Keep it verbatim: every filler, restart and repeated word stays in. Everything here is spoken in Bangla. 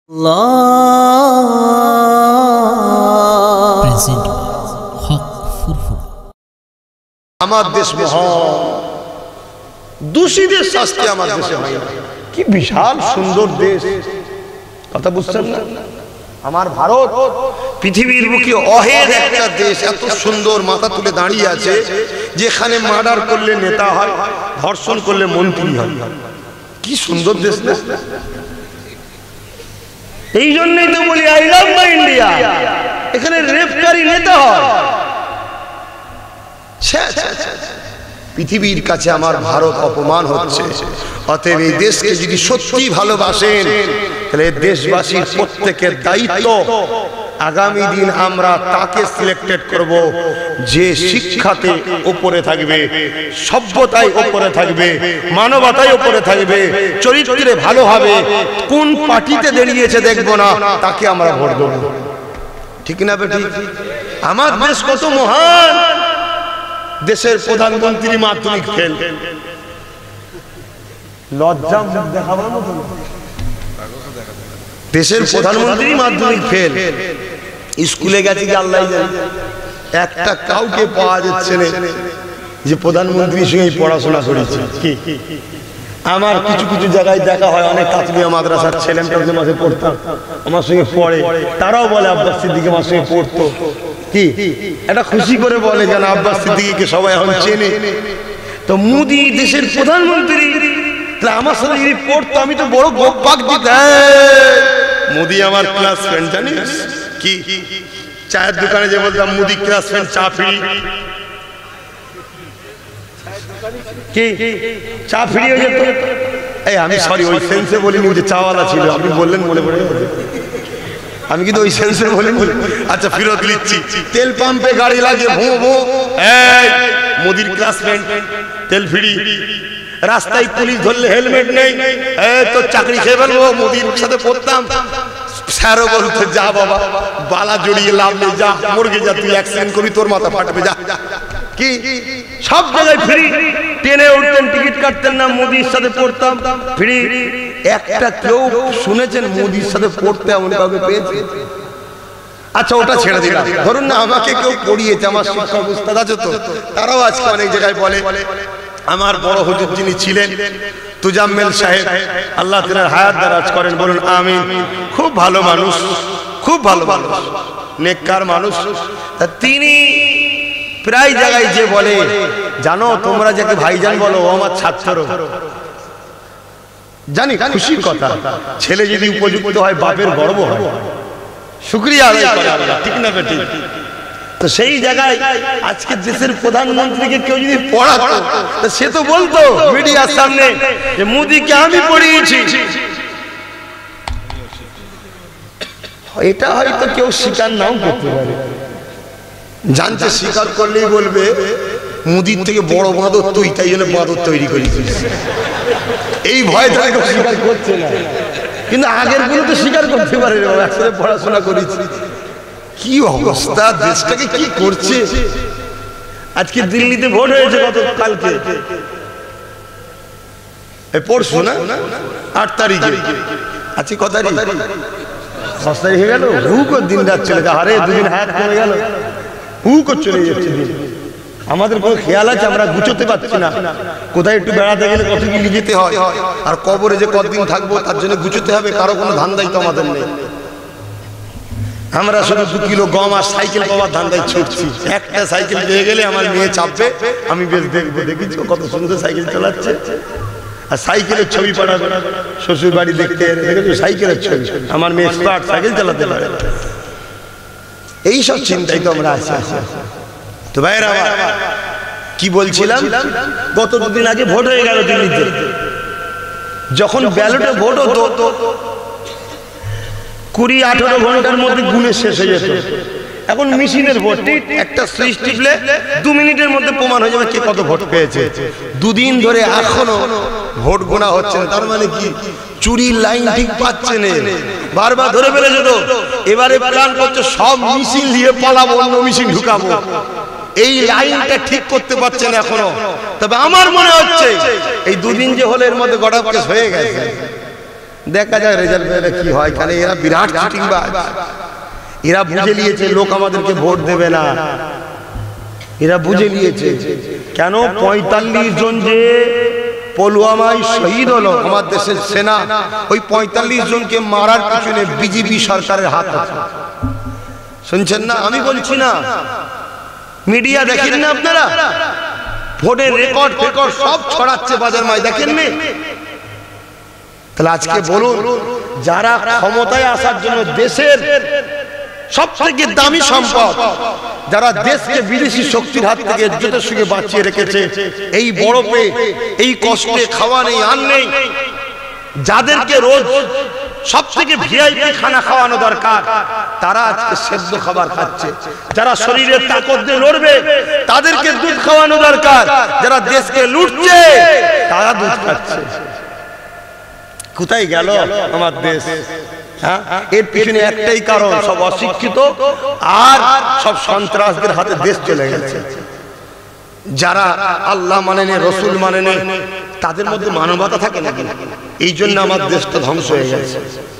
আমার দেশ মহান, দূষিতের শাস্তি আমার দেশে হয় না। কি বিশাল সুন্দর দেশ, কথা বুঝছেন না? আমার ভারত পৃথিবীর বুকে অহের একটা দেশ, এত সুন্দর মাথা তুলে দাঁড়িয়ে আছে, যেখানে মার্ডার করলে নেতা হয়, ধর্ষণ করলে মন্ত্রী হয়। কি সুন্দর দেশ না? এই জন্যই তো বলি আই লাভ মাই ইন্ডিয়া। এখানে রেপকারী নেতা হয়। পৃথিবীর কাছে আমার ভারত অপমান হচ্ছে। অতএব এই দেশকে যদি সত্যি ভালোবাসেন, তাহলে দেশবাসীর প্রত্যেকের দায়িত্ব আগামী দিন আমরা তাকে সিলেক্টেড করব যে শিক্ষাতে উপরে থাকবে, সভ্যতায় উপরে থাকবে, মানবতায় উপরে থাকবে, চরিত্রে ভালো হবে। কোন পার্টিতে দাঁড়িয়েছে দেখবো না, তাকে আমরা ভোট দেব। ঠিক না বেটি? আমার দেশ কত মহান। দেশের প্রধানমন্ত্রী মাধ্যমিক ফেল, লজ্জা দেখাবার মতো। দেশের প্রধানমন্ত্রী মাধ্যমিক ফেল, স্কুলে গেছে কি আল্লাহ জানে, একটা কাউকে পাওয়া যাচ্ছে না যে প্রধানমন্ত্রীর সঙ্গে পড়াশোনা করেছে। কি আমার কিছু কিছু জায়গায় দেখা হয়, অনেক কাতলিয়া মাদ্রাসার ছেলে মাঝে পড়তাম, আমার সঙ্গে পড়ে, তারাও বলে আব্বাস সিদ্দিকী আমার সঙ্গে পড়তো। কি এটা খুশি করে বলে যেন আব্বাস সিদ্দিকীকে সবাই এখন চেনে। তো মোদি দেশের প্রধানমন্ত্রী, আমার সাথে যদি পড়তো আমি তো বড় গোপাক দিতাম। মোদি আমার ক্লাস ফ্রেন্ড, জানিস? কি চায়ের দোকানে যে বলতাম মোদি ক্লাস ফ্রেন্ড, চা ফ্রি। কি চা ফ্রি হয়ে যেত? এই আমি সরি ওই সেন্সে বলিনি, যে চাওয়ালা ছিল, আপনি বললেন মনে পড়ে, আমি কিন্তু ওই সেন্সে বলিনি। আচ্ছা ফেরত নিচ্ছি। তেল পাম্পে গাড়ি লাগে ভো ভো, এই মোদির ক্লাস ফ্রেন্ড, তেল ফ্রি। রাস্তায় পুলিশ ধরলে হেলমেট নেই, এই তো চাকরি খেয়ে ফেলবো। মোদির সাথে পড়তাম, স্যারও বলতো যা বাবা বালা জড়িয়ে লাভ নেই, যা মরগে যা, তুই অ্যাক্সিডেন্ট করবি তোর মাথা ফাটবে, যা। কি সব জায়গায় ফ্রি। ট্রেনে উঠতেন, টিকিট কাটতেন না, মোদির সাথে পড়তাম, ফ্রি। একটা কেউ শুনেছেন মোদির সাথে পড়তে এমন কাউকে পেয়েছে? আচ্ছা ওটা ছেড়ে দিলাম, ধরুন না আমাকে কেউ পড়িয়েছে, আমার শিক্ষক উস্তাদ আছে তো, তারাও আজকে অনেক জায়গায় বলে। আমার বড় হুজুর যিনি ছিলেন তুজাম্মেল সাহেব, আল্লাহ তাআলা হায়াত দারাজ করেন, বলুন আমিন। খুব ভালো মানুষ, খুব ভালো মানুষ, নেককার মানুষ। তিনি প্রায় জায়গায় যে বলে, জানো তোমরা যাকে ভাইজান বলো ও আমার ছাত্র। জানি খুশির কথা, ছেলে যদি উপযুক্ত হয় বাপের গর্ব হয়, শুকরিয়া আদায় করে আল্লাহ। ঠিক না বেটি? তো সেই জায়গায় আজকে দেশের প্রধানমন্ত্রীকে কেউ যদি পড়াতো, তো সে তো বলতো মিডিয়ার সামনে যে মোদিকে আমি পড়িয়েছি। এটা হয়তো কেউ স্বীকার নাও করতে পারে, জানছে স্বীকার করলেই বলবে মোদির থেকে বড় বাঁদর তুই, তাই জন্য বাঁদর তৈরি করেছিস। এই ভয় তারা কেউ স্বীকার করছে না, কিন্তু আগের গুলো তো স্বীকার করতে পারে, একসাথে পড়াশোনা করেছি। কি অবস্থা, দেশটাকে কি করছে। আজকে দিল্লিতে ভোট হয়েছে গত কালকে, পরশু না আট তারিখে, আজকে কত তারিখ? দশ তারিখ হয়ে গেল। হু করে দিন রাত চলে যায়, আরে দুদিন হায়াত করে গেল, হু করে চলে যাচ্ছে দিন। আমাদের কোনো খেয়াল আছে? আমরা গুছোতে পারছি না। কোথায় একটু বেড়াতে গেলে কত কি নিয়ে যেতে হয়, আর কবরে যে কতদিন থাকবো তার জন্য গুছোতে হবে, কারো কোনো ধান্দাই তো আমাদের নেই। আমরা শুধু দু কিলো গম আর সাইকেল পাওয়ার ধান্দায় ছুটছি। একটা সাইকেল পেয়ে গেলে আমার মেয়ে চাপবে, আমি বেশ দেখবো, দেখিছো কত সুন্দর সাইকেল চালাচ্ছে। আর সাইকেলের ছবি পাঠাবে শ্বশুর বাড়ি দেখতে, দেখেছো সাইকেলের ছবি, আমার মেয়ে স্মার্ট সাইকেল চালাতে পারে। এইসব চিন্তাই তো আমরা আছি। তো ভাইরা কি বলছিলাম, গত দুদিন আগে ভোট হয়ে গেল দিল্লিতে। যখন ব্যালটে ভোট হতো কুড়ি আঠারো ঘন্টার মধ্যে গুনে শেষ হয়ে যেত। এখন মেশিনের ভোট, একটা সুইচ টিপলে দু মিনিটের মধ্যে প্রমাণ হয়ে যাবে কে কত ভোট পেয়েছে। দুদিন ধরে এখনো ভোট গোনা হচ্ছে না। তার মানে কি চুরির লাইন ঠিক পাচ্ছে না, বারবার ধরে ফেলে যেত। এবারে প্ল্যান করছে সব মেশিন দিয়ে পালাবো, অন্য মেশিন ঢুকাবো। এই লাইনটা ঠিক করতে পারছে না এখনো। তবে আমার মনে হচ্ছে এই দুদিন যে হলো এর মধ্যে গড়া কেস হয়ে গেছে। দেখা যাক রেজাল্ট পেলে কি হয়। কারণ এরা বিরাট চিটিংবাজ, এরা বুঝে নিয়েছে লোক আমাদেরকে ভোট দেবে না, এরা বুঝে নিয়েছে। কেন পঁয়তাল্লিশ জন যে পুলওয়ামায় শহীদ হলো আমার দেশের সেনা, ওই পঁয়তাল্লিশ জনকে মারার পিছনে বিজেপি সরকারের হাত আছে। শুনছেন না? আমি বলছি না, মিডিয়া দেখেন না আপনারা? ভোটের রেকর্ড রেকর্ড সব ছড়াচ্ছে বাজার মায়, দেখেননি? তাহলে আজকে বলুন, যারা ক্ষমতায় আসার জন্য দেশের সব থেকে দামি সম্পদ, যারা দেশকে বিদেশি শক্তির হাত থেকে ইজ্জতের সঙ্গে বাঁচিয়ে রেখেছে, এই বরফে এই কষ্টে খাওয়া নেই আর নেই, যাদেরকে রোজ সব থেকে ভিআইপি খানা খাওয়ানো দরকার, তারা আজকে সেদ্ধ খাবার খাচ্ছে। যারা শরীরের তাকত দিয়ে লড়বে তাদেরকে দুধ খাওয়ানো দরকার, যারা দেশকে লুটছে তারা দুধ খাচ্ছে। কোথায় গেল আমার দেশ? হ্যাঁ, এর পিছনে একটাই কারণ, সব অশিক্ষিত আর সব সন্ত্রাসদের হাতে দেশ চলে গেছে। যারা আল্লাহ মানে না, রসুল মানে না, তাদের মধ্যে মানবতা থাকে নাকি? এই জন্য আমার দেশটা ধ্বংস হয়ে গেছে।